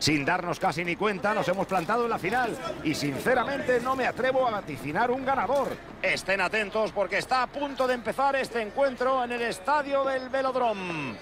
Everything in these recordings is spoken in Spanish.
Sin darnos casi ni cuenta, nos hemos plantado en la final y sinceramente no me atrevo a vaticinar un ganador. Estén atentos porque está a punto de empezar este encuentro en el estadio del Velódromo.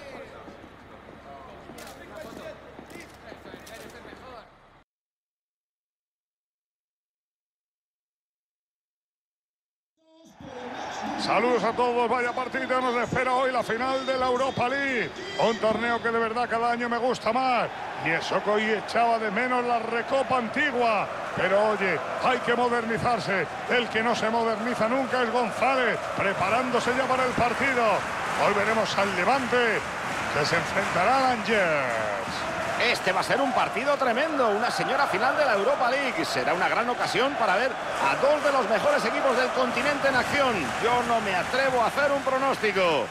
Saludos a todos, vaya partida nos espera hoy la final de la Europa League. Un torneo que de verdad cada año me gusta más. Y eso que hoy echaba de menos la Recopa antigua. Pero oye, hay que modernizarse. El que no se moderniza nunca es González, preparándose ya para el partido. Hoy veremos al Levante, que se enfrentará al Angers. Este va a ser un partido tremendo, una señora final de la Europa League. Será una gran ocasión para ver a dos de los mejores equipos del continente en acción. Yo no me atrevo a hacer un pronóstico.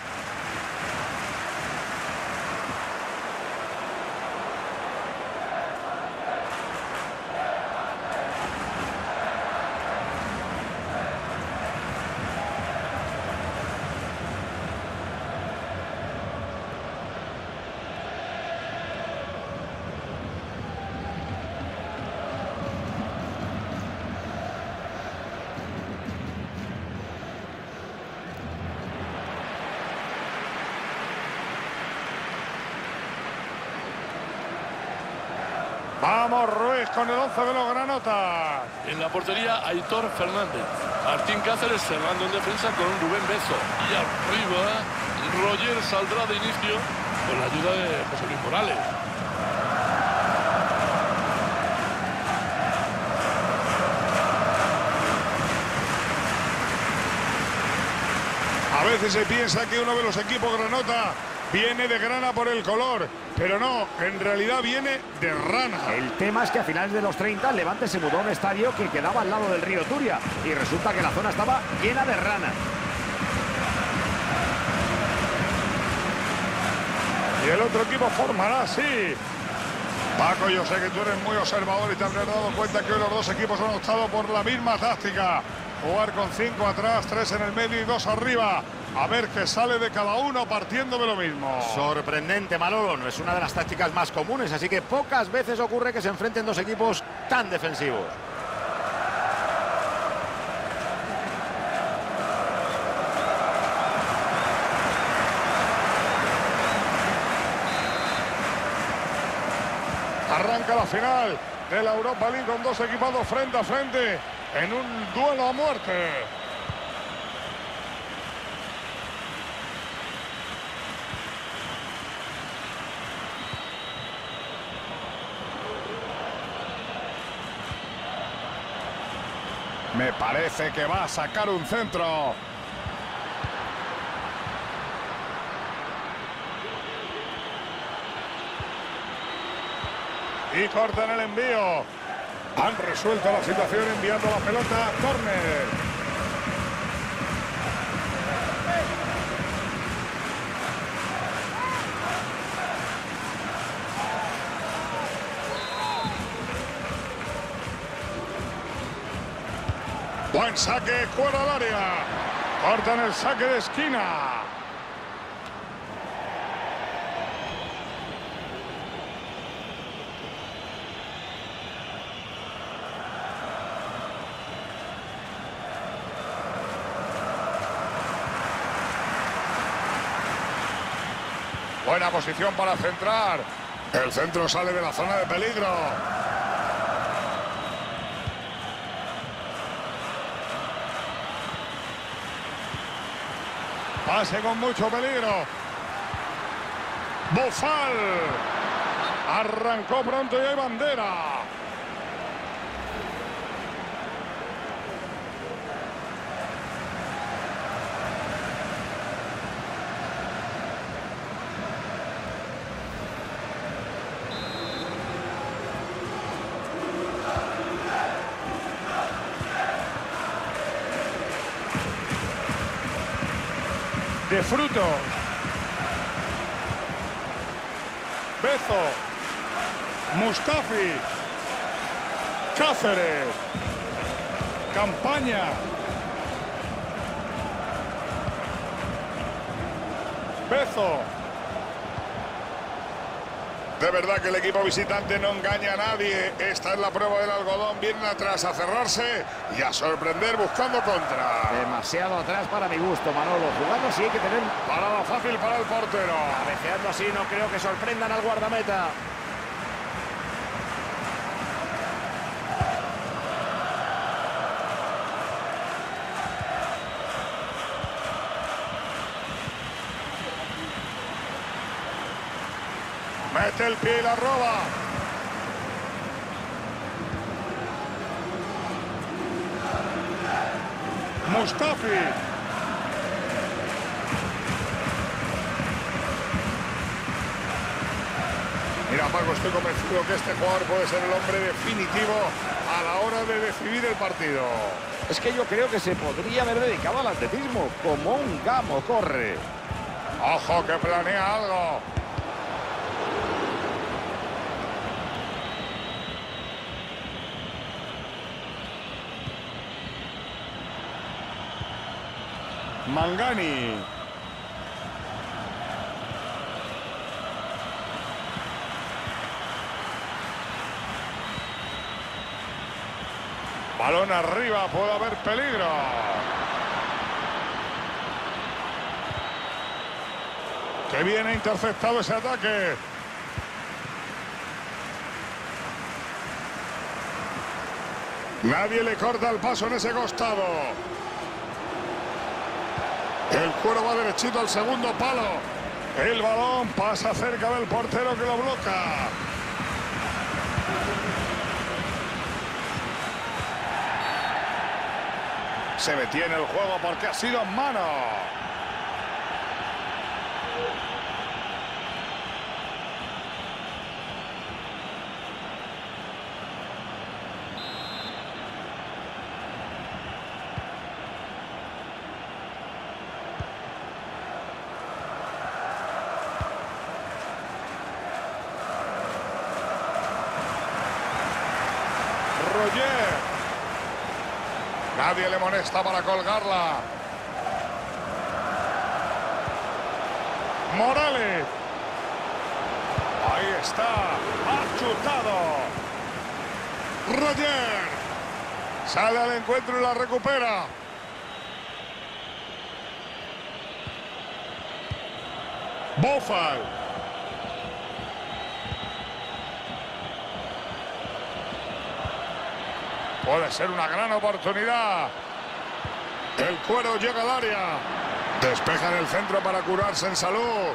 Vamos, Ruiz con el 11 de los granotas. En la portería, Aitor Fernández. Martín Cáceres cerrando en defensa con Rubén Bezo. Y arriba, Roger saldrá de inicio con la ayuda de José Luis Morales. A veces se piensa que uno de los equipos granota viene de grana por el color, pero no, en realidad viene de rana. El tema es que a finales de los 30 el Levante se mudó a un estadio que quedaba al lado del río Turia y resulta que la zona estaba llena de rana. Y el otro equipo formará así. Paco, yo sé que tú eres muy observador y te habrás dado cuenta que hoy los dos equipos han optado por la misma táctica. Jugar con 5 atrás, 3 en el medio y 2 arriba. A ver qué sale de cada uno partiendo de lo mismo. Sorprendente, Manolo. No es una de las tácticas más comunes, así que pocas veces ocurre que se enfrenten dos equipos tan defensivos. Arranca la final de la Europa League con dos equipados frente a frente en un duelo a muerte. Me parece que va a sacar un centro. Y cortan el envío. Han resuelto la situación enviando la pelota a córner. Buen saque, fuera del área. Cortan el saque de esquina. Buena posición para centrar. El centro sale de la zona de peligro. Pase con mucho peligro. Bofal. Arrancó pronto y hay bandera. De Frutos. Bezo. Mustafi. Cáceres. Campaña. Bezo. De verdad que el equipo visitante no engaña a nadie. Esta es la prueba del algodón. Vienen atrás a cerrarse y a sorprender buscando contra. Demasiado atrás para mi gusto, Manolo. Jugando así hay que tener... Parada fácil para el portero. Cabeceando así no creo que sorprendan al guardameta. Mete el pie y la roba. Mustafi. Mira, Paco, estoy convencido que este jugador puede ser el hombre definitivo a la hora de decidir el partido. Es que yo creo que se podría haber dedicado al atletismo. Como un gamo corre. Ojo, que planea algo. Mangani. Balón arriba, puede haber peligro. Que viene interceptado ese ataque. Nadie le corta el paso en ese costado. El cuero va derechito al segundo palo. El balón pasa cerca del portero que lo bloca. Se detiene el juego porque ha sido en mano. Roger. Nadie le molesta para colgarla. Morales. Ahí está. Ha chutado. Roger. Sale al encuentro y la recupera. Boufal. Puede ser una gran oportunidad. El cuero llega al área. Despeja en el centro para curarse en salud.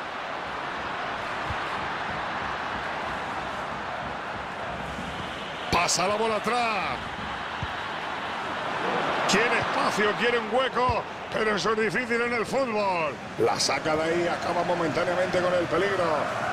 Pasa la bola atrás. Quiere espacio, quiere un hueco, pero eso es difícil en el fútbol. La saca de ahí, acaba momentáneamente con el peligro.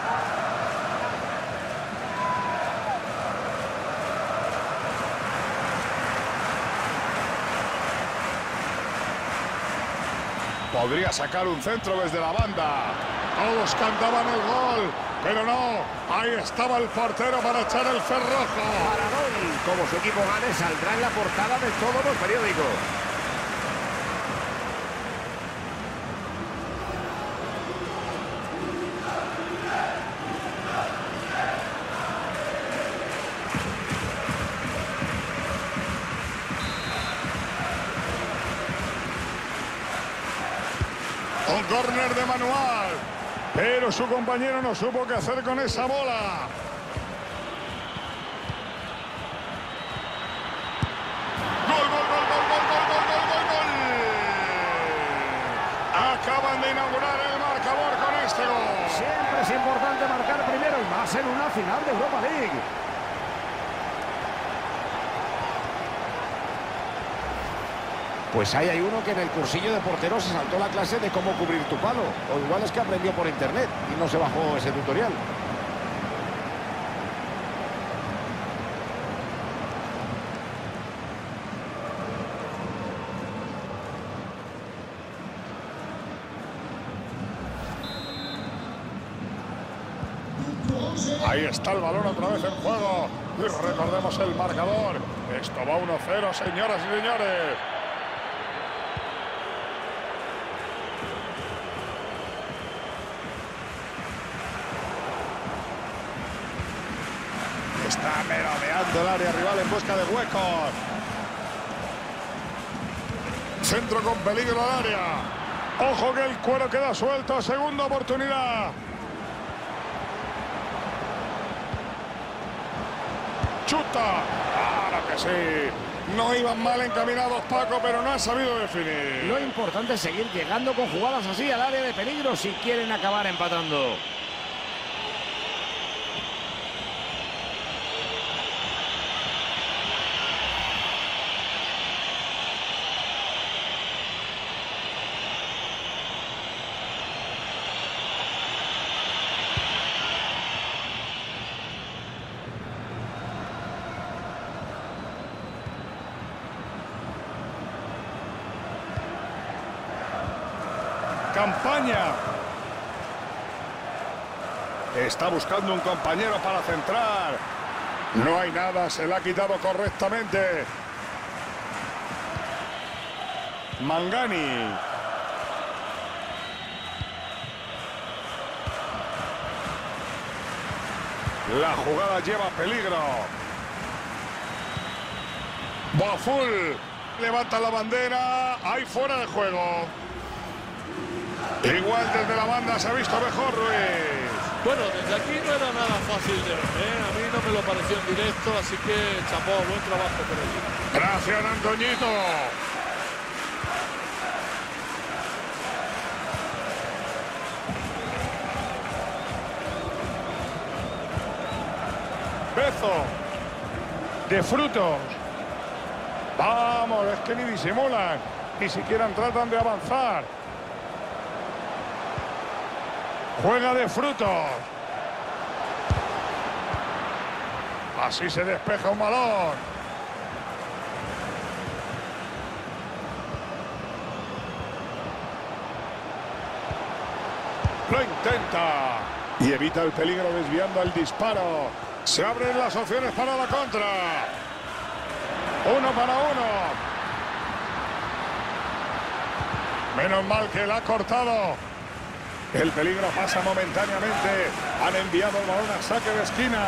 Podría sacar un centro desde la banda. Todos cantaban el gol, pero no. Ahí estaba el portero para echar el cerrojo. Para gol. Como su equipo gane, saldrá en la portada de todos los periódicos. Un córner de Manual, pero su compañero no supo qué hacer con esa bola. ¡Gol, gol, gol, gol, gol, gol, gol, gol, gol, gol! Acaban de inaugurar el marcador con este gol. Siempre es importante marcar primero y más en una final de Europa League. Pues ahí hay uno que en el cursillo de portero se saltó la clase de cómo cubrir tu palo. O igual es que aprendió por internet y no se bajó ese tutorial. Ahí está el balón otra vez en juego. Y recordemos el marcador. Esto va 1-0, señoras y señores. Está merodeando el área rival en busca de huecos. Centro con peligro al área. Ojo que el cuero queda suelto. Segunda oportunidad. Chuta. Claro que sí. No iban mal encaminados, Paco, pero no ha sabido definir. Lo importante es seguir llegando con jugadas así al área de peligro si quieren acabar empatando. Campaña. Está buscando un compañero para centrar. No hay nada, se la ha quitado correctamente. Mangani. La jugada lleva peligro. Boaful. Levanta la bandera. Ahí fuera de juego. Igual desde la banda se ha visto mejor Ruiz. Bueno, desde aquí no era nada fácil de ver, ¿eh? A mí no me lo pareció en directo, así que chapó, buen trabajo por allí. Gracias, Antoñito. Bezo. De Frutos. Vamos, es que ni disimulan. Ni siquiera tratan de avanzar. Juega de Frutos. Así se despeja un balón. Lo intenta. Y evita el peligro desviando el disparo. Se abren las opciones para la contra. 1 para 1. Menos mal que la ha cortado. El peligro pasa momentáneamente. Han enviado el balón a saque de esquina.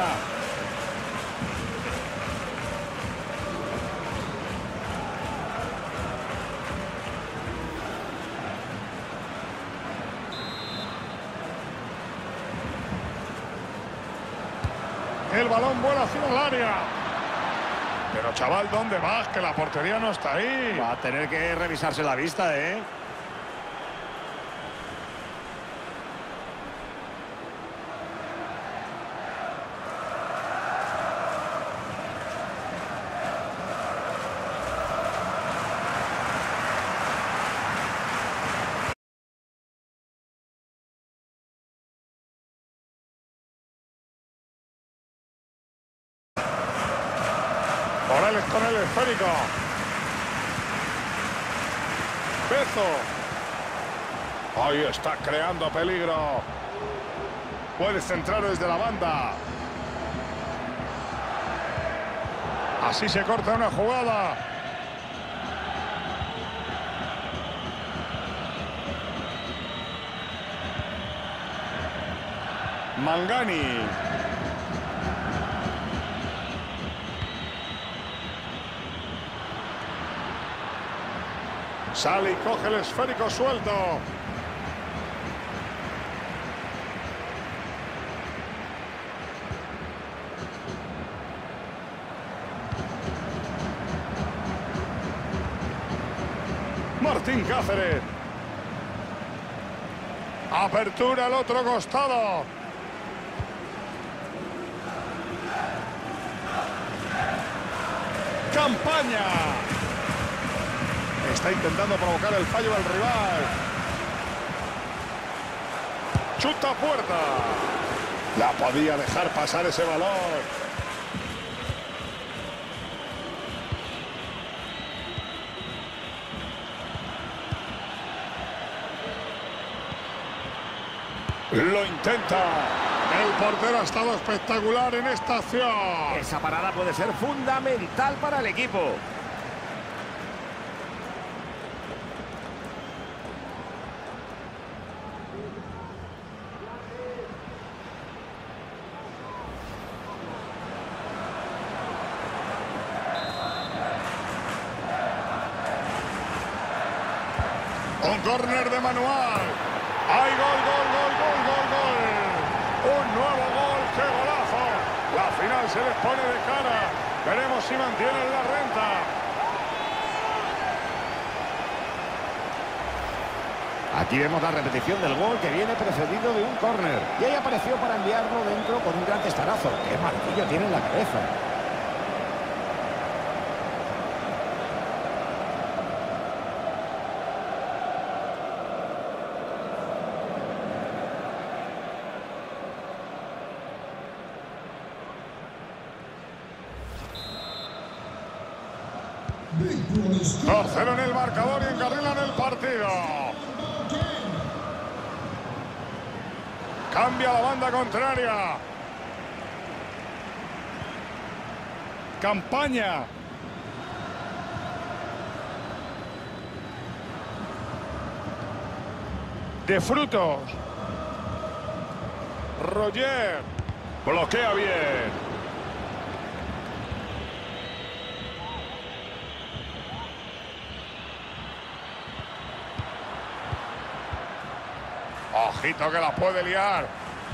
El balón vuela hacia el área. Pero chaval, ¿dónde vas? Que la portería no está ahí. Va a tener que revisarse la vista, ¿eh? Morales con el esférico. Bezo. Ahí está creando peligro. Puede centrar desde la banda. Así se corta una jugada. Mangani. Sale y coge el esférico suelto. Martín Cáceres. Apertura al otro costado. Campaña. Está intentando provocar el fallo del rival. Chuta a puerta. La podía dejar pasar ese balón. Lo intenta. El portero ha estado espectacular en esta acción. Esa parada puede ser fundamental para el equipo. Un córner de Manual. ¡Hay gol, gol, gol, gol, gol, gol! ¡Un nuevo gol! ¡Qué golazo! La final se les pone de cara. Veremos si mantienen la renta. Aquí vemos la repetición del gol que viene precedido de un córner. Y ahí apareció para enviarlo dentro con un gran testarazo. ¡Qué maravilla tiene en la cabeza! Torcieron el marcador y encarrilan el partido. Cambia la banda contraria. Campaña. De Frutos. Roger. Bloquea bien. Ojito que la puede liar.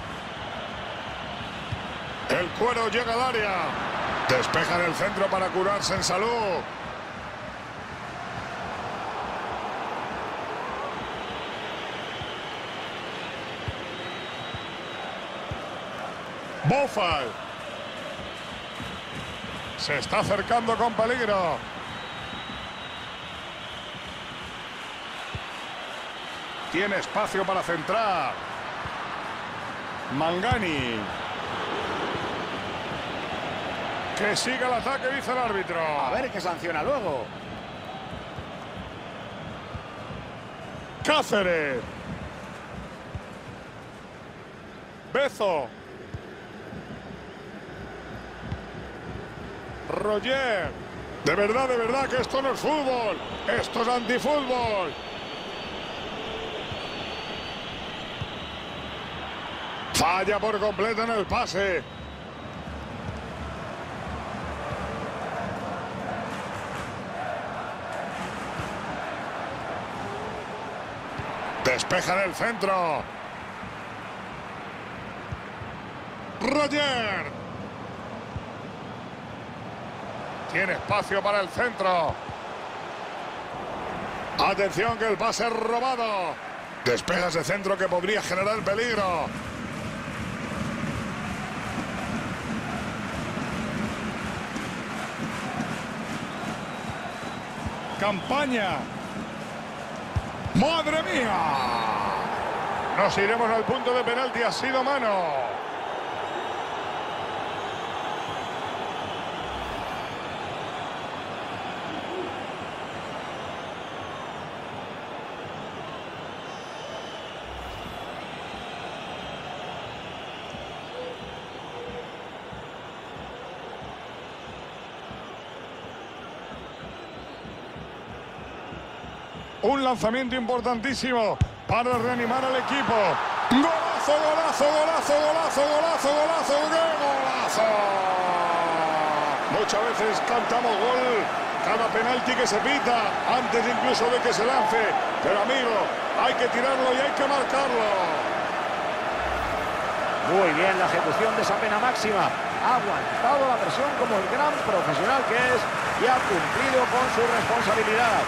El Cuero llega al área. Despejan el centro para curarse en salud. Bofal. Se está acercando con peligro. Tiene espacio para centrar. Mangani. Que siga el ataque, dice el árbitro. A ver qué sanciona luego. Cáceres. Bezo. Roger. De verdad que esto no es fútbol. Esto es antifútbol. Falla por completo en el pase. Despeja en el centro. Roger. Tiene espacio para el centro. Atención que el pase es robado. Despeja ese centro que podría generar peligro. Campaña. ¡Madre mía! Nos iremos al punto de penalti. Ha sido mano. Un lanzamiento importantísimo para reanimar al equipo. ¡Golazo, golazo, golazo, golazo, golazo, golazo! ¡Qué golazo! Muchas veces cantamos gol cada penalti que se pita, antes incluso de que se lance. Pero, amigo, hay que tirarlo y hay que marcarlo. Muy bien la ejecución de esa pena máxima. Ha aguantado la presión como el gran profesional que es y ha cumplido con su responsabilidad.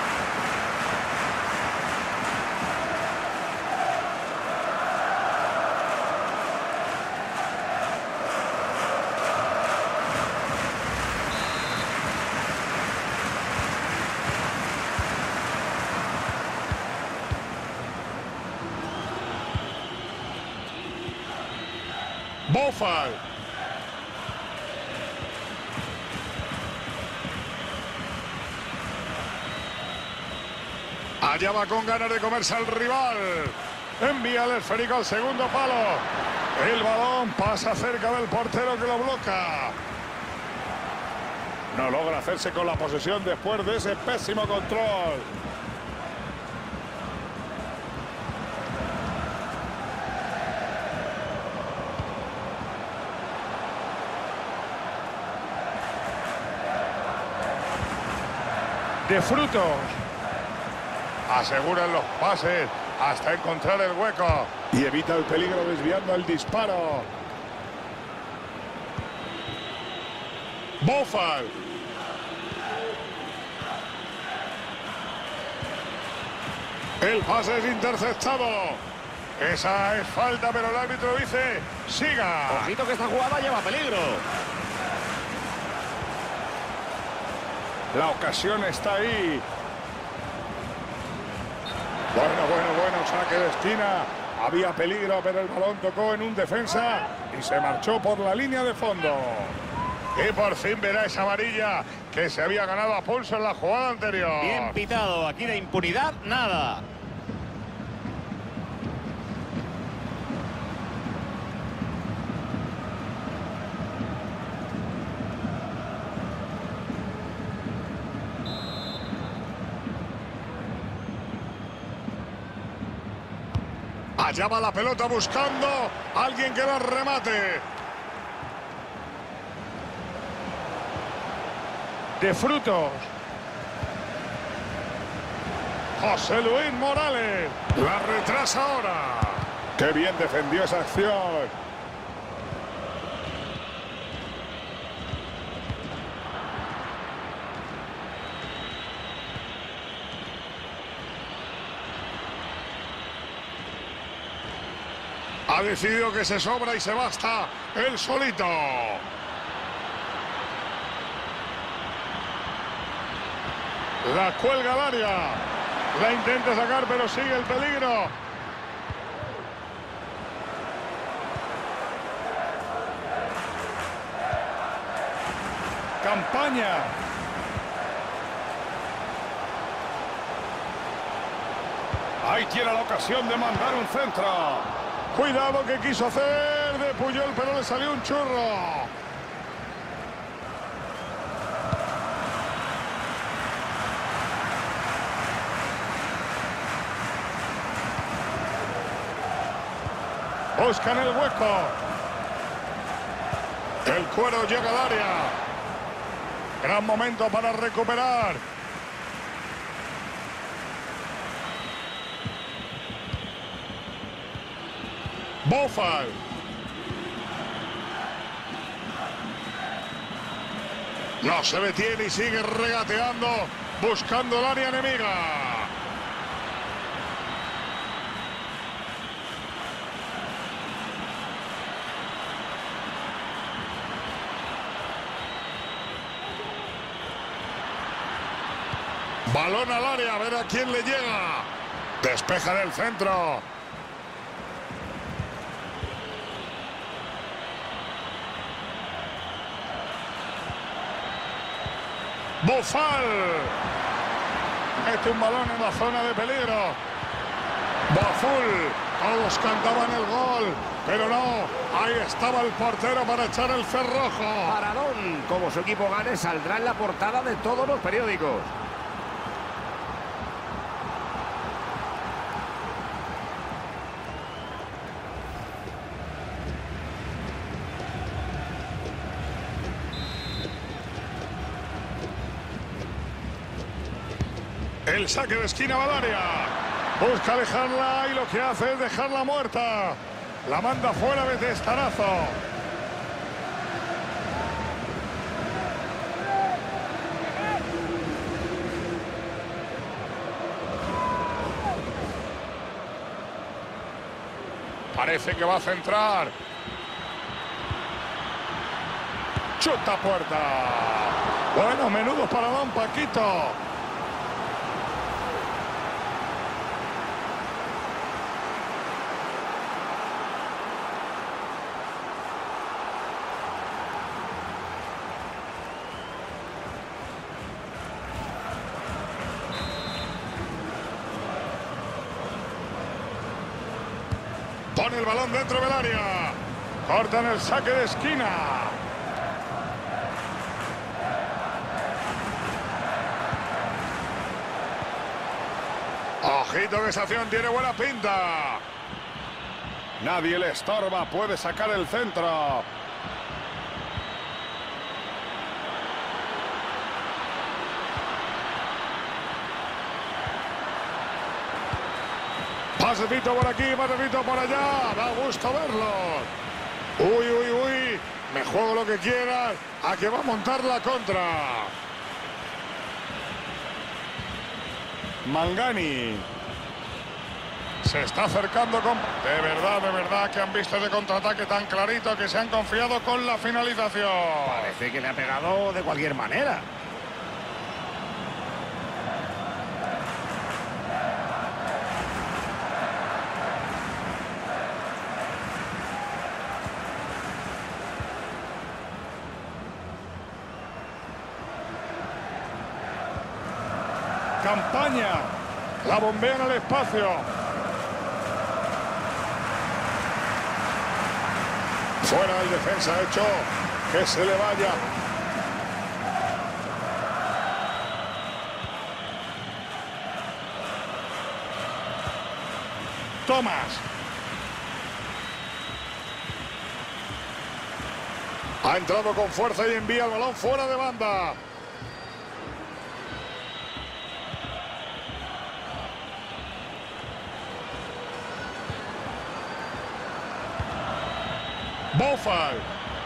Bofal. Allá va con ganas de comerse al rival. Envía el esférico al segundo palo. El balón pasa cerca del portero que lo bloca. No logra hacerse con la posesión después de ese pésimo control. De Frutos. Aseguran los pases hasta encontrar el hueco. Y evita el peligro desviando el disparo. Boufal. El pase es interceptado. Esa es falta, pero el árbitro dice, siga. Ojito que esta jugada lleva peligro. La ocasión está ahí. Bueno, saque de esquina. Había peligro, pero el balón tocó en un defensa y se marchó por la línea de fondo. Y por fin verá esa amarilla que se había ganado a pulso en la jugada anterior. Bien pitado, aquí de impunidad, nada. Allá va la pelota buscando a alguien que la remate. De Frutos. José Luis Morales. La retrasa ahora. Qué bien defendió esa acción. Ha decidido que se sobra y se basta él solito. La cuelga al área. La intenta sacar, pero sigue el peligro. Campaña. Ahí tiene la ocasión de mandar un centro. Cuidado que quiso hacer de Puyol, pero le salió un churro. Buscan el hueco. El Cuero llega al área. Gran momento para recuperar. Boufal. No se detiene y sigue regateando, buscando el área enemiga. Balón al área, a ver a quién le llega. Despeja del centro. Boufal. Mete un balón en la zona de peligro. Boufal. Todos cantaban el gol, pero no. Ahí estaba el portero para echar el cerrojo. Paradón. Como su equipo gane, saldrá en la portada de todos los periódicos. El saque de esquina va al área. Busca alejarla y lo que hace es dejarla muerta. La manda fuera de testarazo. Parece que va a centrar. Chuta puerta. Bueno, menudo paradón, Paquito. Pone el balón dentro del área. Cortan el saque de esquina. Ojito que esa acción tiene buena pinta. Nadie le estorba, puede sacar el centro. Pasecito por aquí, pasecito por allá. Da gusto verlo. Uy, uy, uy. Me juego lo que quieras. A que va a montar la contra. Mangani. Se está acercando con... De verdad que han visto ese contraataque tan clarito que se han confiado con la finalización. Parece que le ha pegado de cualquier manera. Campaña. La bombea en el espacio. Fuera el defensa, ha hecho que se le vaya. Tomás. Ha entrado con fuerza y envía el balón fuera de banda. Boufal.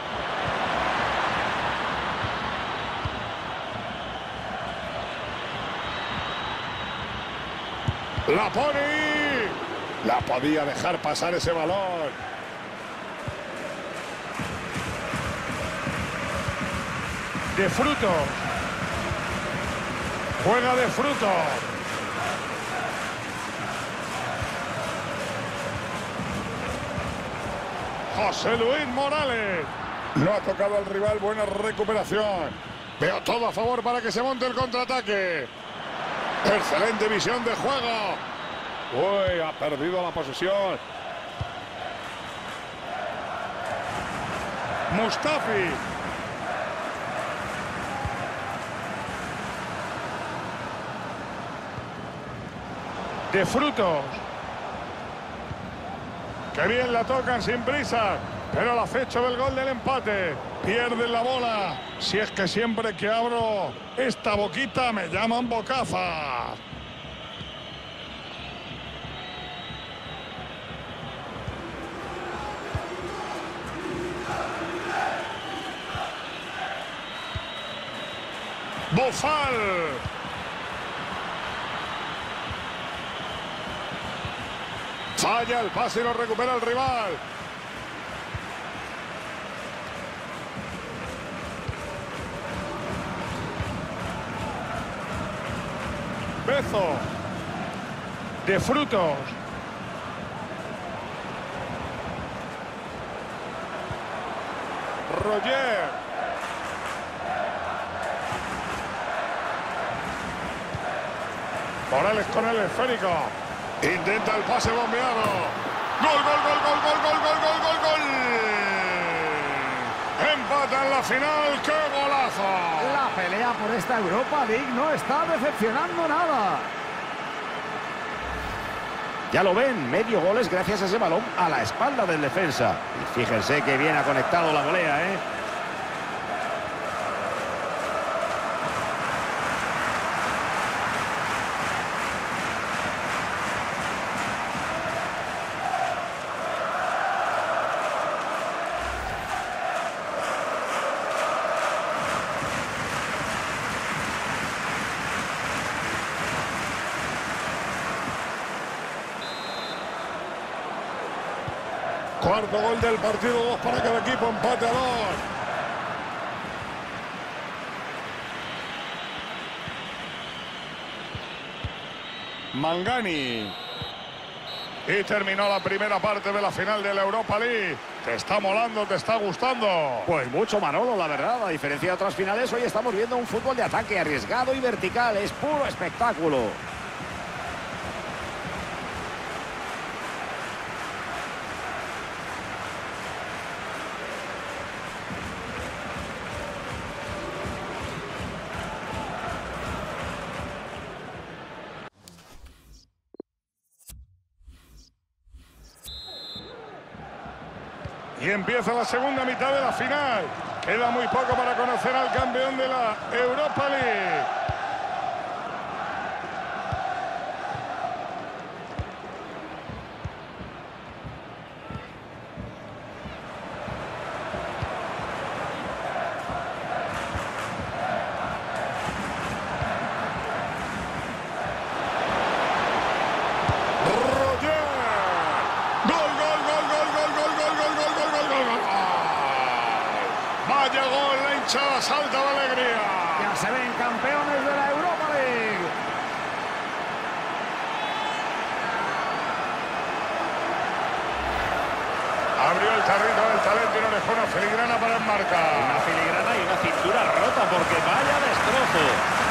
La pone. La podía dejar pasar ese balón. De Frutos. Juega De Frutos. José Luis Morales. No ha tocado al rival, buena recuperación. Veo todo a favor para que se monte el contraataque. Excelente visión de juego. Uy, ha perdido la posesión. Mustafi. De Frutos. Que bien la tocan sin prisa, pero al acecho del gol del empate. Pierden la bola. Si es que siempre que abro esta boquita me llaman bocaza. Boufal. Falla el pase y lo recupera el rival. Bezo. De Frutos. Roger. Morales con el esférico. Intenta el pase bombeado. ¡Gol, gol, gol, gol, gol, gol, gol, gol, gol, gol! Empata en la final. ¡Qué golazo! La pelea por esta Europa League no está decepcionando nada. Ya lo ven, medio gol es gracias a ese balón a la espalda del defensa. Y fíjense que bien ha conectado la volea, ¿eh? Cuarto gol del partido, 2 para cada equipo, empate a 2. Mangani. Y terminó la primera parte de la final de la Europa League. ¿Te está molando? ¿Te está gustando? Pues mucho, Manolo, la verdad. A diferencia de otras finales, hoy estamos viendo un fútbol de ataque arriesgado y vertical. Es puro espectáculo. Y empieza la segunda mitad de la final. Queda muy poco para conocer al campeón de la Europa League. abrió el tarrito del talento y no dejó una filigrana para enmarcar. Una filigrana y una cintura rota porque vaya destrozo.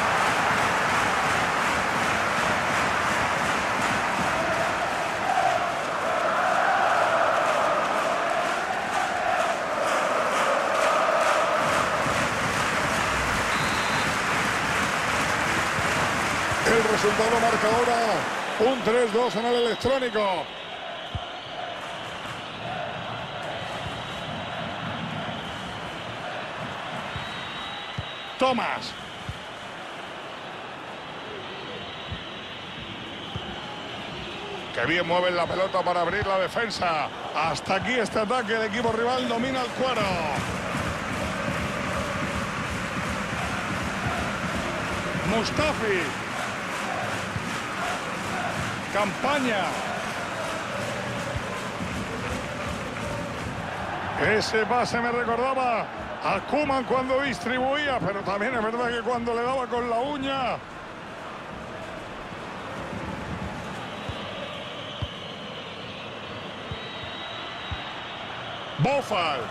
El resultado marca ahora un 3-2 en el electrónico. Thomas. Qué bien mueven la pelota para abrir la defensa. Hasta aquí este ataque, el equipo rival domina el cuero. Mustafi. Campaña. Ese pase me recordaba a Koeman cuando distribuía, pero también es verdad que cuando le daba con la uña. Boufal.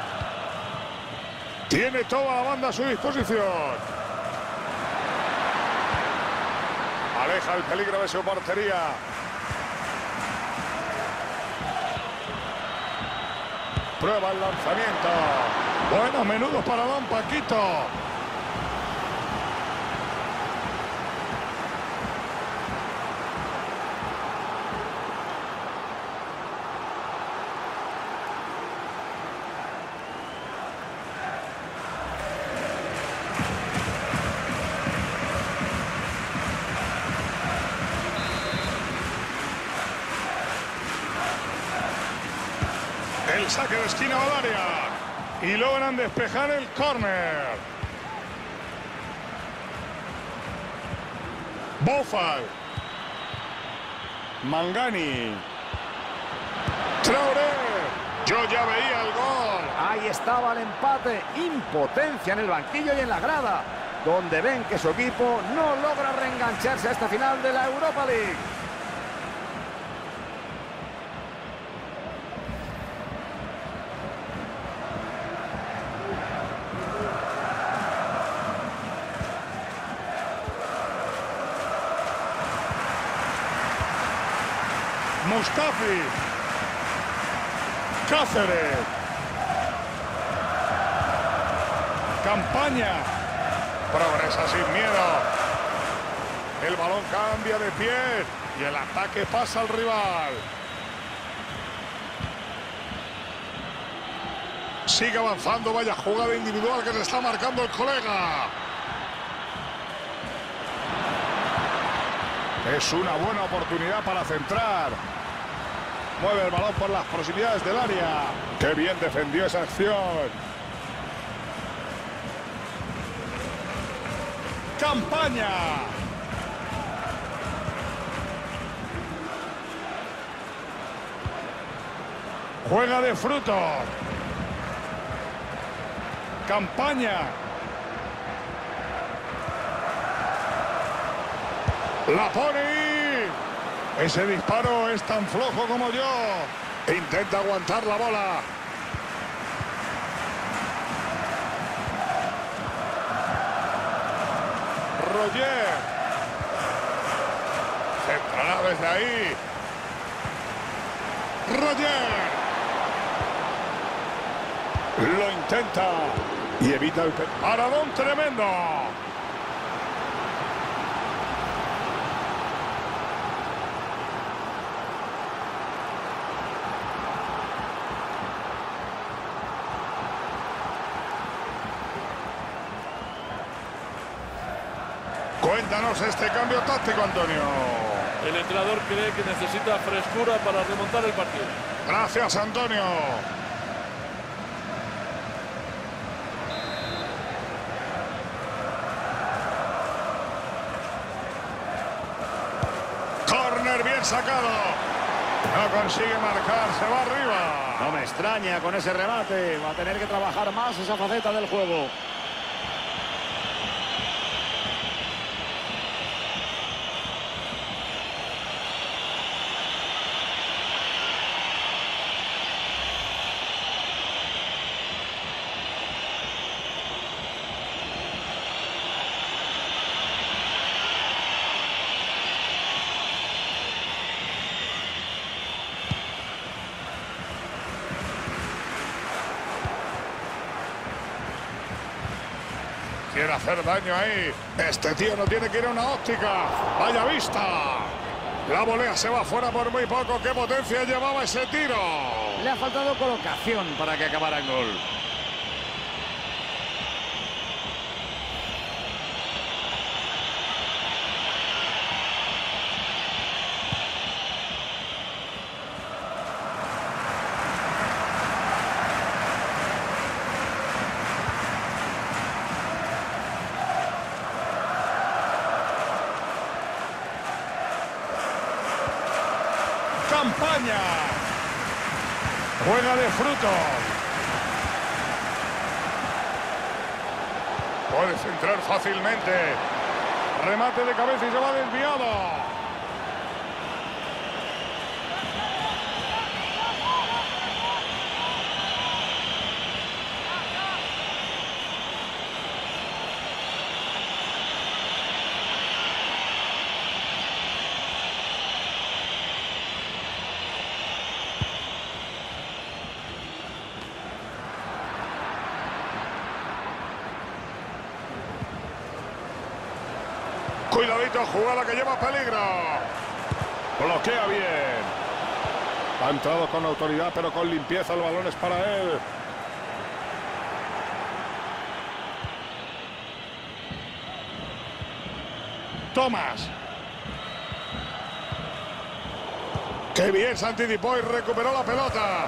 Tiene toda la banda a su disposición. Aleja el peligro de su portería. Prueba el lanzamiento. Buenos menudos para Don Paquito. El saque de esquina al área. Y logran despejar el córner. Boufal. Mangani. Traoré. Yo ya veía el gol. Ahí estaba el empate. Impotencia en el banquillo y en la grada, donde ven que su equipo no logra reengancharse a esta final de la Europa League. Mustafi. Cáceres. Campaña. Progresa sin miedo. El balón cambia de pie y el ataque pasa al rival. Sigue avanzando, vaya jugada individual que le está marcando el colega. Es una buena oportunidad para centrar. Mueve el balón por las proximidades del área. ¡Qué bien defendió esa acción! ¡Campaña! Juega de fruto. Campaña. La pone ahí. Ese disparo es tan flojo como yo. Intenta aguantar la bola. Roger. Centrará desde ahí. Roger. Lo intenta. Y evita el paradón tremendo. Cuéntanos este cambio táctico, Antonio. El entrenador cree que necesita frescura para remontar el partido. Gracias, Antonio. Córner bien sacado. No consigue marcar, se va arriba. No me extraña con ese remate. Va a tener que trabajar más esa faceta del juego. Quiere hacer daño ahí. Este tío no tiene que ir a una óptica. ¡Vaya vista! La volea se va fuera por muy poco. ¡Qué potencia llevaba ese tiro! Le ha faltado colocación para que acabara en gol. Campaña. Juega de fruto. Puede centrar fácilmente. Remate de cabeza y se va desviado. Cuidadito, jugada que lleva peligro. Bloquea bien. Ha entrado con autoridad, pero con limpieza. El balón es para él. Tomás. Qué bien se anticipó y recuperó la pelota.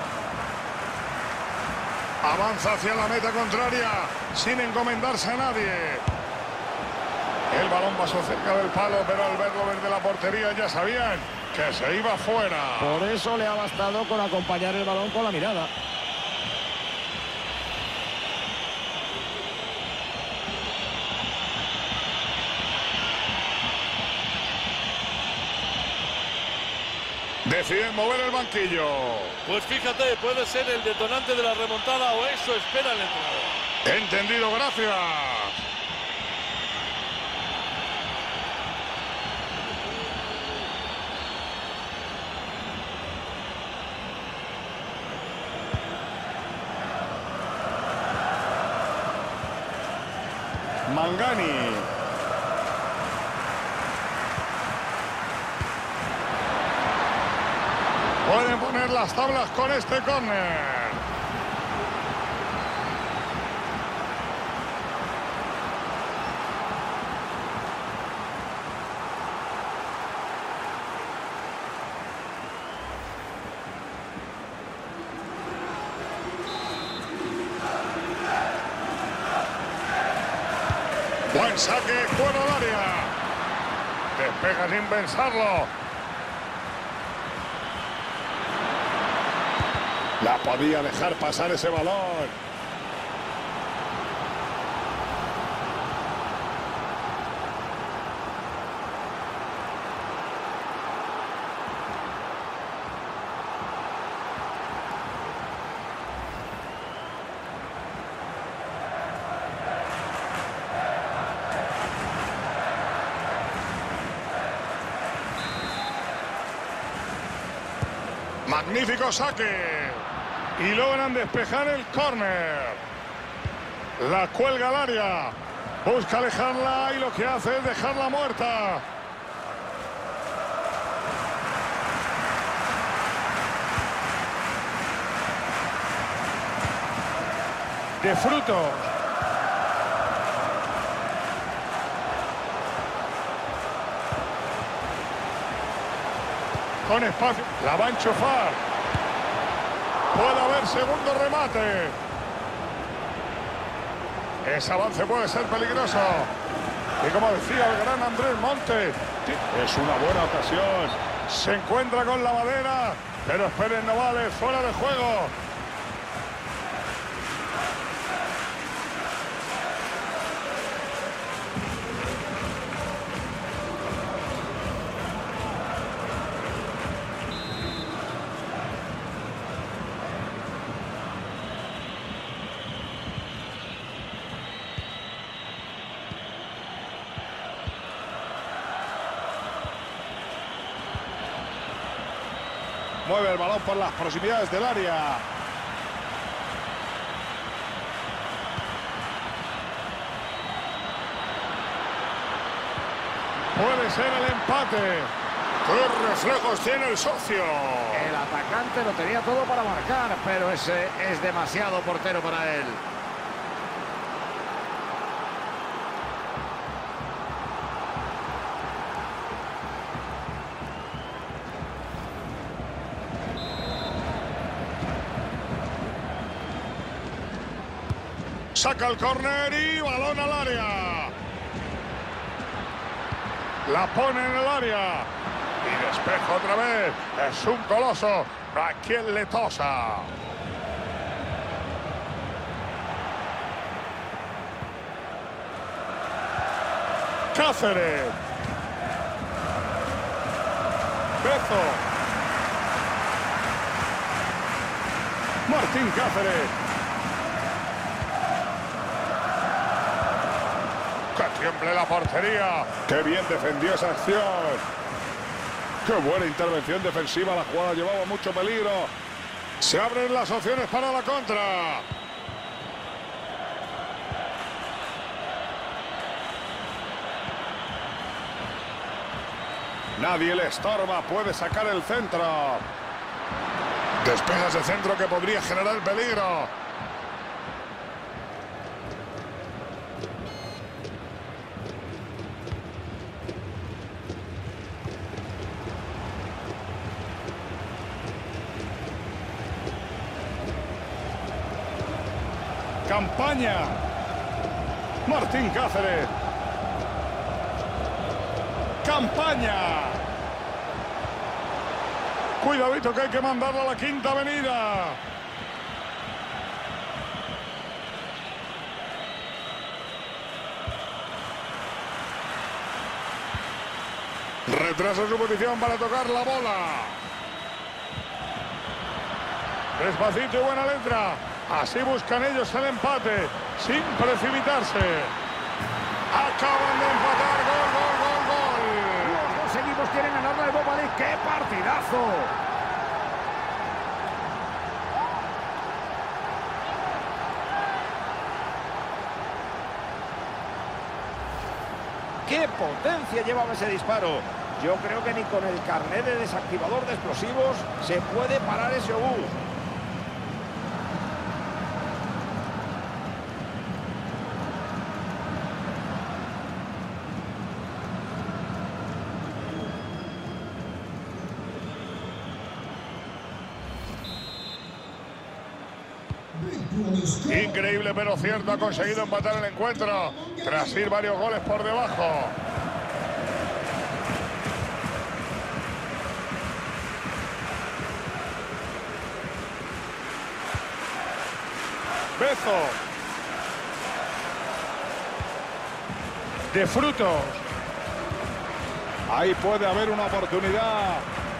Avanza hacia la meta contraria sin encomendarse a nadie. El balón pasó cerca del palo, pero al verlo desde la portería ya sabían que se iba fuera. Por eso le ha bastado con acompañar el balón con la mirada. Deciden mover el banquillo. Pues fíjate, puede ser el detonante de la remontada o eso espera el entrenador. Entendido, gracias. Mangani. Pueden poner las tablas con este córner. Buen saque, fuera del área. Despega sin pensarlo. La podía dejar pasar ese balón. Magnífico saque. Y logran despejar el córner. La cuelga al área. Busca alejarla y lo que hace es dejarla muerta. De fruto. Con espacio. La va a enchufar. Puede haber segundo remate. Ese avance puede ser peligroso. Y como decía el gran Andrés Montes, es una buena ocasión. Se encuentra con la madera, pero esperen, no vale, fuera de juego. Mueve el balón por las proximidades del área. puede ser el empate. ¿Qué reflejos tiene el socio? El atacante lo tenía todo para marcar, pero ese es demasiado portero para él. Saca el córner y balón al área. La pone en el área. Y despeja otra vez. Es un coloso. Raquel Letosa. Cáceres. Bezo. Martín Cáceres. ¡Que tiemble la portería! ¡Qué bien defendió esa acción! ¡Qué buena intervención defensiva! La jugada llevaba mucho peligro. Se abren las opciones para la contra. Nadie le estorba. Puede sacar el centro. Despeja ese centro que podría generar peligro. Campaña. Martín Cáceres. Campaña. Cuidadito que hay que mandarla a la quinta avenida. Retrasa su posición para tocar la bola. Despacito y buena letra. Así buscan ellos el empate, sin precipitarse. Acaban de empatar. Gol, gol, gol, gol. Los dos equipos quieren ganar la Europa League. ¡Qué partidazo! ¡Qué potencia llevaba ese disparo! Yo creo que ni con el carnet de desactivador de explosivos se puede parar ese obús. Increíble pero cierto, ha conseguido empatar el encuentro tras ir varios goles por debajo. Bezo. De Frutos. Ahí puede haber una oportunidad.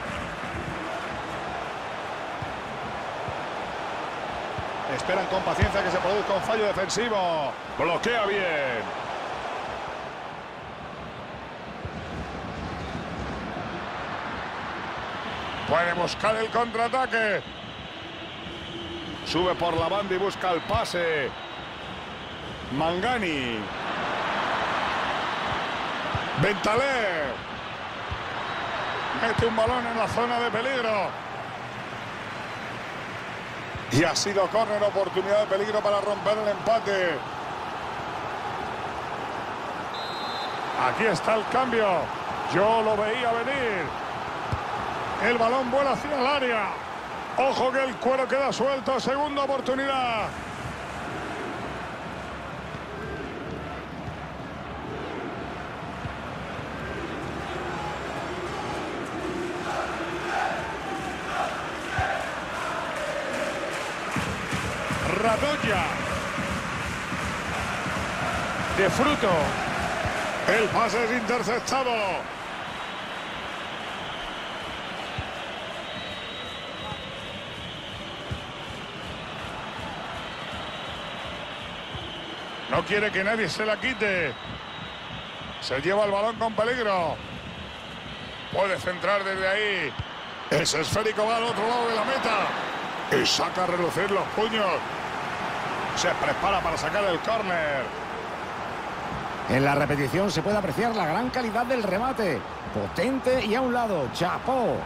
Esperan con paciencia que se produzca un fallo defensivo. Bloquea bien. Puede buscar el contraataque. Sube por la banda y busca el pase. Mangani. Bentaleb. Mete un balón en la zona de peligro. Y ha sido córner, oportunidad de peligro para romper el empate. Aquí está el cambio. Yo lo veía venir. El balón vuela hacia el área. Ojo que el cuero queda suelto. Segunda oportunidad. Radoya. De Fruto. El pase es interceptado. No quiere que nadie se la quite. Se lleva el balón con peligro. Puede centrar desde ahí. Ese esférico va al otro lado de la meta. Y saca a relucir los puños. Se prepara para sacar el córner. En la repetición se puede apreciar la gran calidad del remate. Potente y a un lado. ¡Chapó!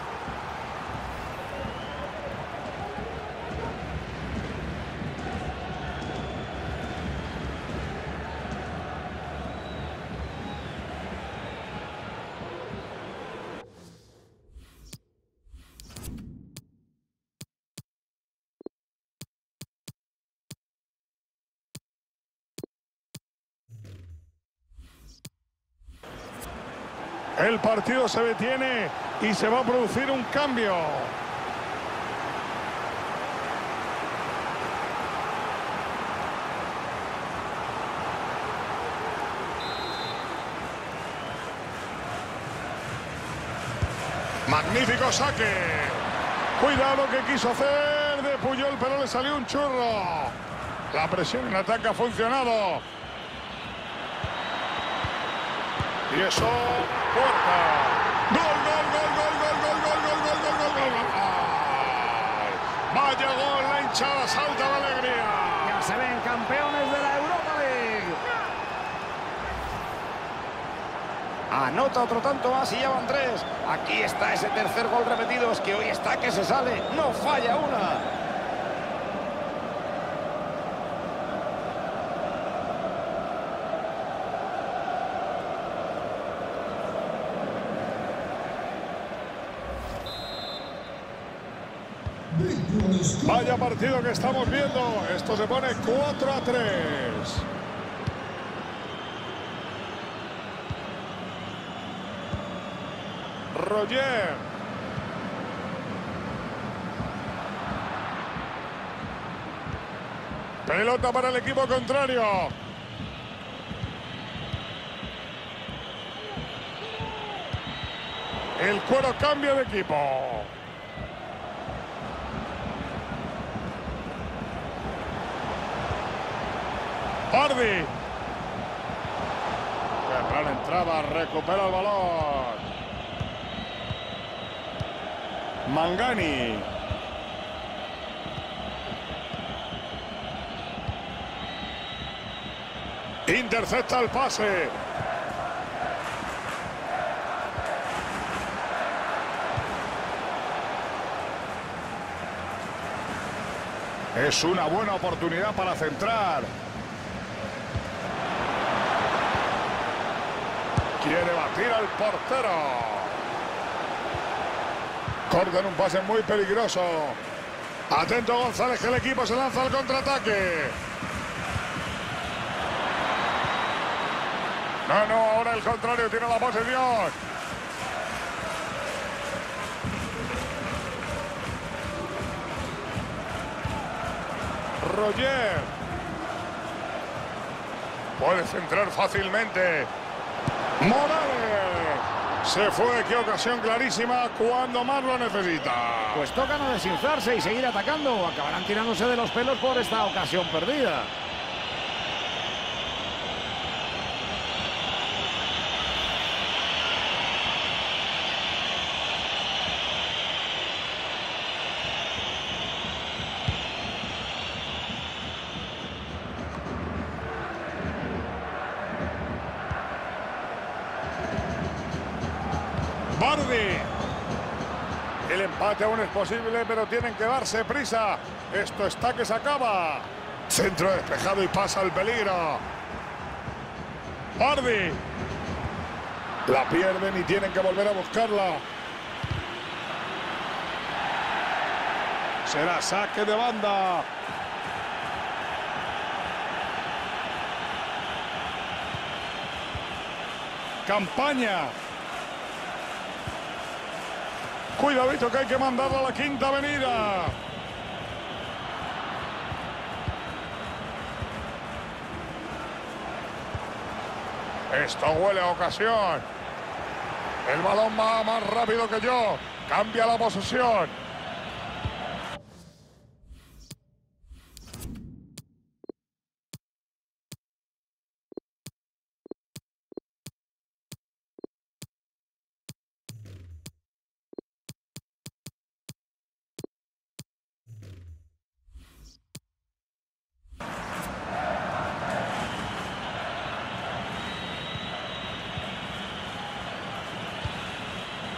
El partido se detiene y se va a producir un cambio. Magnífico saque. Cuidado que quiso hacer de Puyol, pero le salió un churro. La presión en ataque ha funcionado. Y eso, puerta. ¡Gol, gol, gol, gol, gol, gol, gol, gol, gol, gol, gol, gol, gol! ¡Ay! ¡Vaya gol! La hinchada salta de alegría. Ya se ven campeones de la Europa League. Anota otro tanto más y ya van 3. Aquí está ese tercer gol repetido. Es que hoy está que se sale. No falla una. Vaya partido que estamos viendo. Esto se pone 4-3. Roger. Pelota para el equipo contrario. El Cuero cambia de equipo. Bardi. Temprana entrada, recupera el balón. Mangani. Intercepta el pase. Es una buena oportunidad para centrar. Quiere batir al portero. Cortan un pase muy peligroso. Atento González, que el equipo se lanza al contraataque. No, ahora el contrario tiene la posesión. Roger. Puede centrar fácilmente. Morales. Se fue, qué ocasión clarísima cuando más lo necesita. Pues toca no desinflarse y seguir atacando. Acabarán tirándose de los pelos por esta ocasión perdida. Bardi. El empate aún es posible, pero tienen que darse prisa. Esto está que se acaba. Centro despejado y pasa el peligro. Bardi. La pierden y tienen que volver a buscarla. Será saque de banda. Campaña. Cuidadito que hay que mandarla a la quinta avenida. Esto huele a ocasión. El balón va más rápido que yo. Cambia la posesión.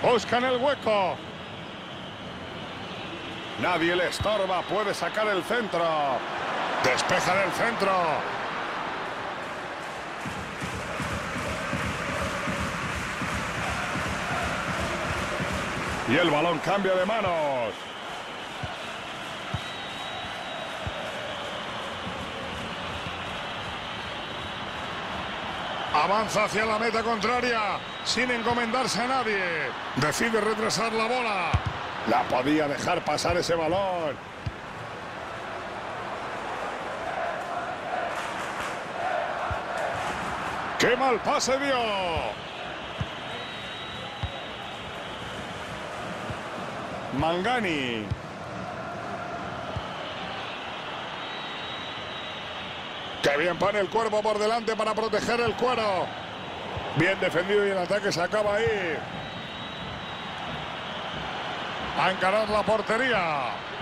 Buscan el hueco. Nadie le estorba, puede sacar el centro. Despeja del centro. Y el balón cambia de manos. Avanza hacia la meta contraria, sin encomendarse a nadie. Decide retrasar la bola. La podía dejar pasar ese balón. ¡Qué mal pase dio! Mangani. ¡Qué bien pone el cuerpo por delante para proteger el cuero! Bien defendido y el ataque se acaba ahí. A encarar la portería.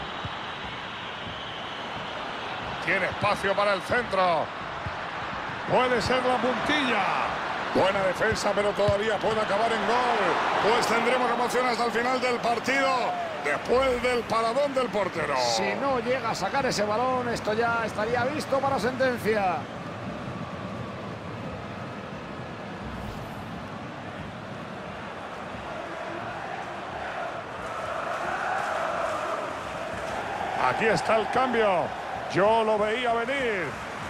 Tiene espacio para el centro. Puede ser la puntilla. Buena defensa, pero todavía puede acabar en gol. Pues tendremos emoción hasta el final del partido, después del paradón del portero. Si no llega a sacar ese balón, esto ya estaría visto para sentencia. Aquí está el cambio. Yo lo veía venir.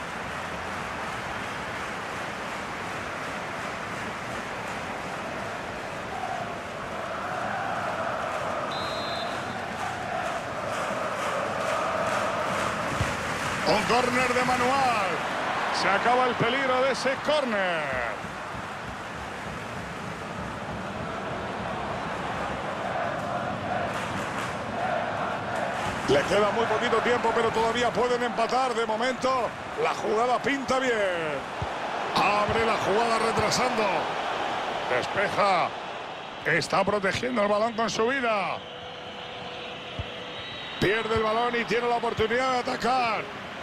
Un córner de Manual. Se acaba el peligro de ese córner. Le queda muy poquito tiempo, pero todavía pueden empatar. De momento, la jugada pinta bien. Abre la jugada retrasando. Despeja. Está protegiendo el balón con su vida. Pierde el balón y tiene la oportunidad de atacar.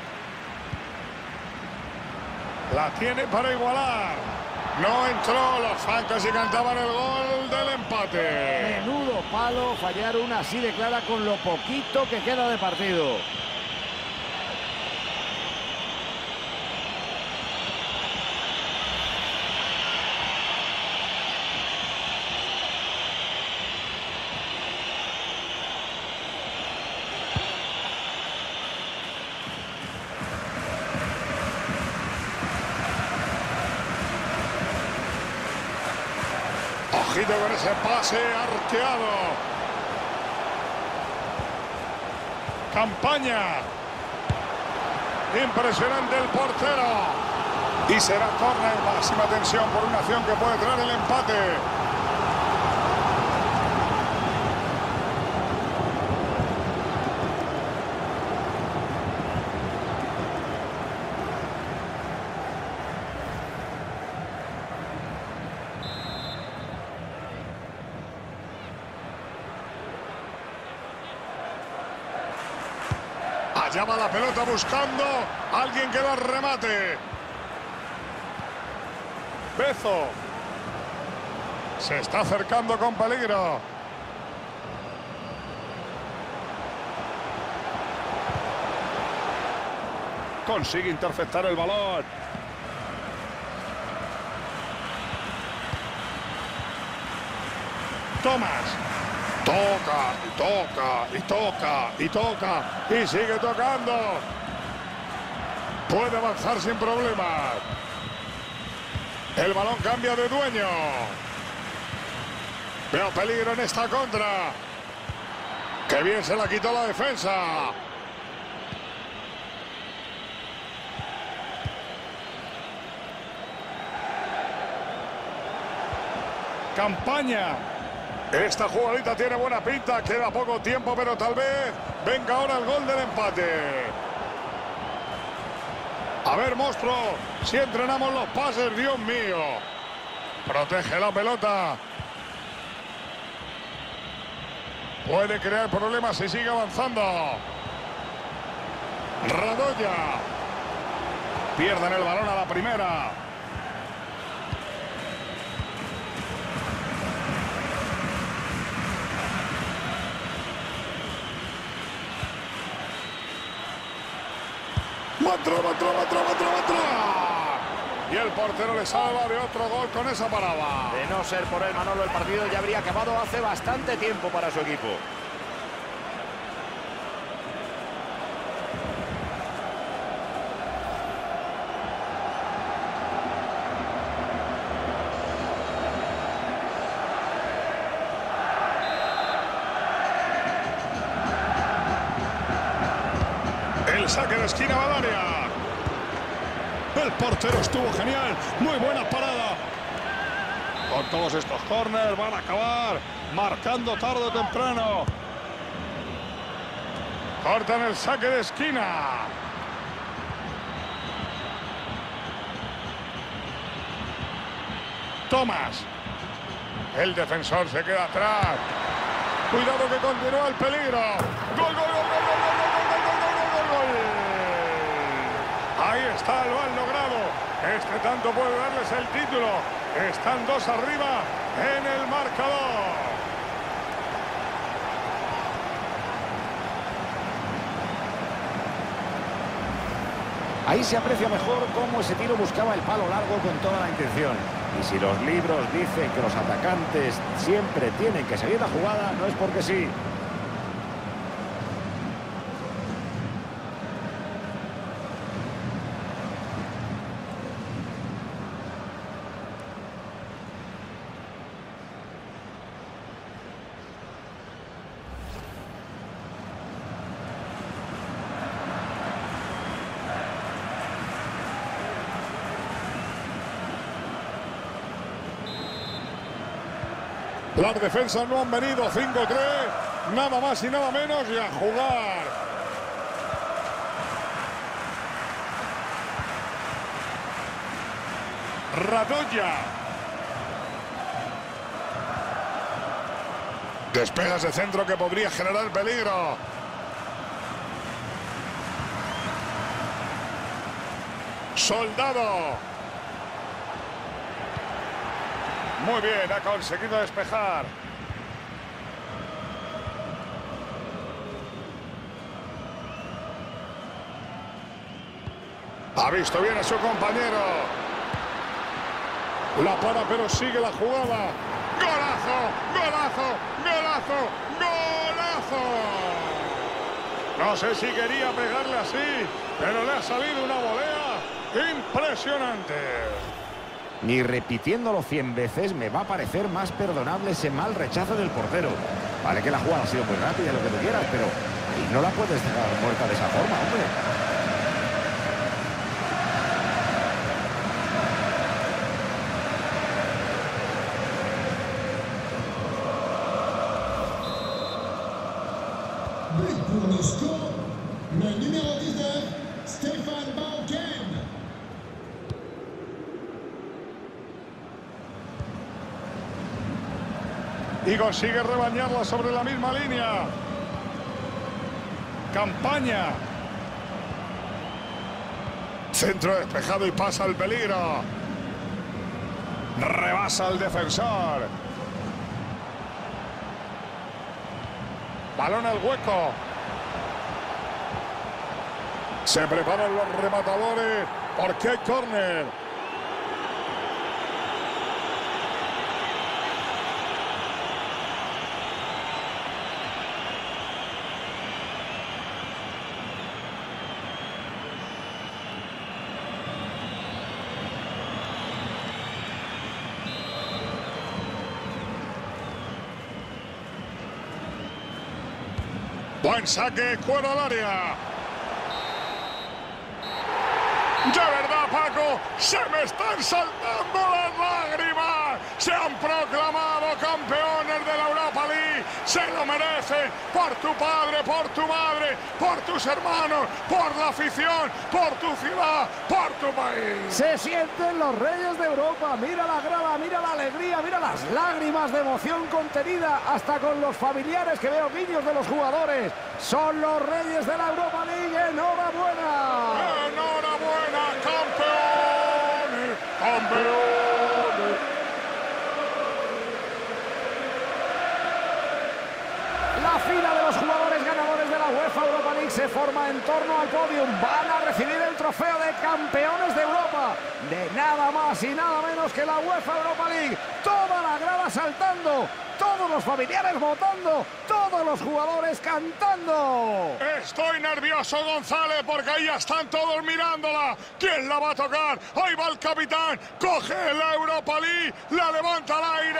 La tiene para igualar. No entró, los fans casi cantaban el gol del empate. Menudo palo fallar una así de clara con lo poquito que queda de partido. Ojito con ese pase arqueado. Campaña. Impresionante el portero. Y será córner. Máxima tensión por una acción que puede traer el empate. Allá va la pelota buscando alguien que la remate. Bezo. Se está acercando con peligro. Consigue interceptar el balón. Tomás. Toca, y toca, y toca, y toca, y sigue tocando. Puede avanzar sin problemas. El balón cambia de dueño. Veo peligro en esta contra. Qué bien se la quitó la defensa. Campaña. Esta jugadita tiene buena pinta, queda poco tiempo, pero tal vez venga ahora el gol del empate. A ver, monstruo, si entrenamos los pases, Dios mío. Protege la pelota. Puede crear problemas si sigue avanzando. Radoya. Pierden el balón a la primera. ¡Va a entrar! Y el portero le salva de otro gol con esa parada. De no ser por él, Manolo, el partido ya habría acabado hace bastante tiempo para su equipo. El saque de esquina va al área. El portero estuvo genial. Muy buena parada. Con todos estos córneres van a acabar marcando tarde o temprano. Cortan el saque de esquina. Tomás. El defensor se queda atrás. Cuidado que continúa el peligro. ¡Gol, gol, gol, gol, gol, gol, gol, gol, gol, gol, gol! Ahí está, lo han logrado. Este tanto puede darles el título. Están 2 arriba en el marcador. Ahí se aprecia mejor cómo ese tiro buscaba el palo largo con toda la intención. Y si los libros dicen que los atacantes siempre tienen que seguir la jugada, no es porque sí. Las defensas no han venido. 5-3, nada más y nada menos, y a jugar. Radoya. Despega ese centro que podría generar peligro. Soldado. Muy bien, ha conseguido despejar. Ha visto bien a su compañero. La para, pero sigue la jugada. ¡Golazo! ¡Golazo! ¡Golazo! ¡Golazo! No sé si quería pegarle así, pero le ha salido una volea impresionante. Ni repitiéndolo 100 veces me va a parecer más perdonable ese mal rechazo del portero. Vale que la jugada ha sido muy rápida, lo que tú quieras, pero ahí no la puedes dejar muerta de esa forma, hombre. Pour le score, le numéro 19, Stéphane Bauken. Y consigue rebañarla sobre la misma línea. Campaña. Centro despejado y pasa el peligro. Rebasa el defensor. Balón al hueco. Se preparan los rematadores porque hay córner. Buen saque, cuero al área. De verdad, Paco, se me están saltando las lágrimas. Se han proclamado campeones de la Europa League. Se lo merecen por tu padre, por tu madre, por tus hermanos, por la afición, por tu ciudad, por tu país. Se sienten los reyes de Europa. Mira la grada, mira la alegría, mira las lágrimas de emoción contenida. Hasta con los familiares que veo niños de los jugadores. Son los reyes de la Europa League. ¡Enhorabuena! ¡Enhorabuena, campeones! ¡Campeones! La fila de los jugadores ganadores de la UEFA Europa League se forma en torno al podium. Van a recibir el trofeo de campeones de Europa, de nada más y nada menos que la UEFA Europa League. Toda la grada saltando, todos los familiares votando, todos los jugadores cantando. Estoy nervioso, González, porque ahí ya están todos mirándola. ¿Quién la va a tocar? Ahí va el capitán, coge la Europa League, la levanta al aire.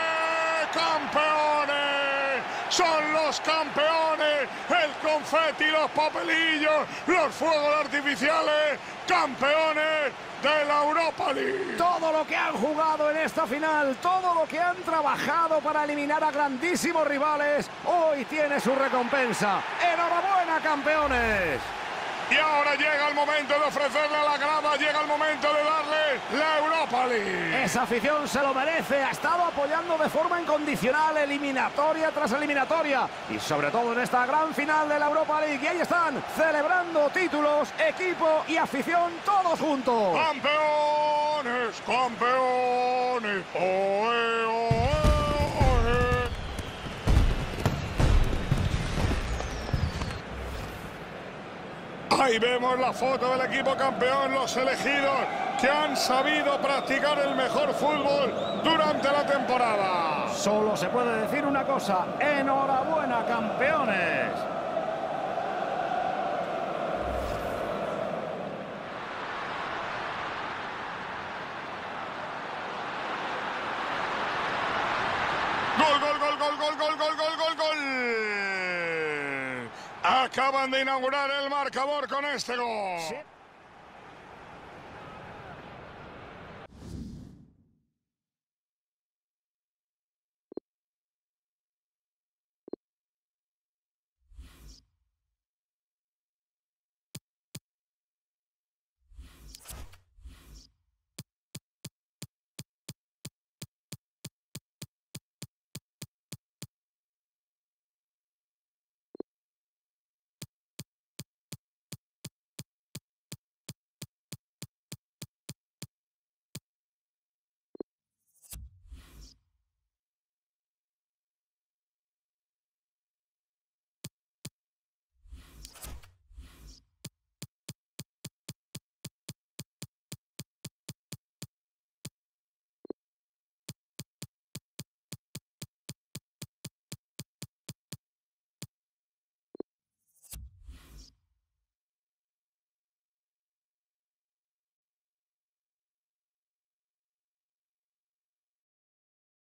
¡Campeones! ¡Son los campeones! El confeti, los papelillos, los fuegos artificiales. ¡Campeones de la Europa League! Todo lo que han jugado en esta final, todo lo que han trabajado para eliminar a grandísimos rivales, hoy tiene su recompensa. ¡Enhorabuena, campeones! Y ahora llega el momento de ofrecerle a la grada, llega el momento de darle la Europa League. Esa afición se lo merece, ha estado apoyando de forma incondicional, eliminatoria tras eliminatoria, y sobre todo en esta gran final de la Europa League. Y ahí están, celebrando títulos, equipo y afición todos juntos. ¡Campeones! ¡Campeones! ¡Oe, oe! Ahí vemos la foto del equipo campeón, los elegidos que han sabido practicar el mejor fútbol durante la temporada. Solo se puede decir una cosa: ¡enhorabuena, campeones! ¡Gol, gol, gol, gol, gol, gol, gol, gol, gol, gol! Acaban de inaugurar el marcador con este gol. Sí.